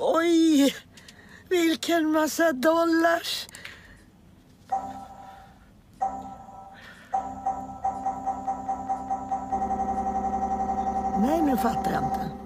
Oj, vilken massa dollars. Nej, nu fattar jag inte.